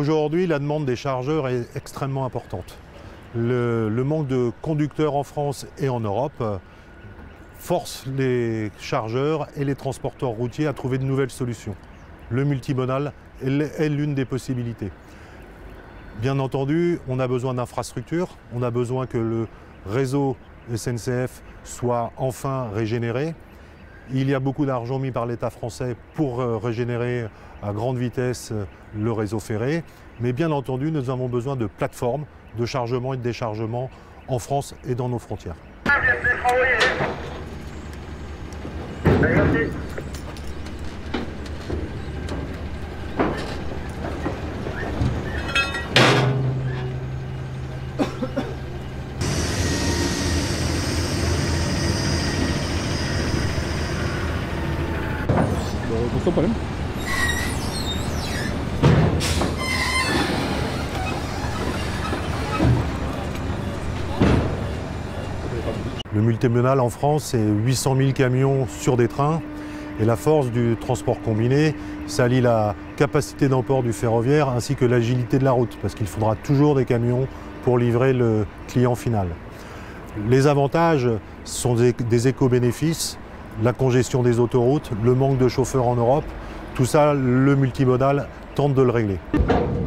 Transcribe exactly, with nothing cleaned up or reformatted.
Aujourd'hui, la demande des chargeurs est extrêmement importante. Le, le manque de conducteurs en France et en Europe force les chargeurs et les transporteurs routiers à trouver de nouvelles solutions. Le multimodal est l'une des possibilités. Bien entendu, on a besoin d'infrastructures, on a besoin que le réseau S N C F soit enfin régénéré. Il y a beaucoup d'argent mis par l'État français pour régénérer à grande vitesse le réseau ferré, mais bien entendu, nous avons besoin de plateformes de chargement et de déchargement en France et dans nos frontières. Le multimodal en France, c'est huit cent mille camions sur des trains. Et la force du transport combiné, ça allie la capacité d'emport du ferroviaire ainsi que l'agilité de la route, parce qu'il faudra toujours des camions pour livrer le client final. Les avantages sont des, des éco-bénéfices, la congestion des autoroutes, le manque de chauffeurs en Europe. Tout ça, le multimodal tente de le régler.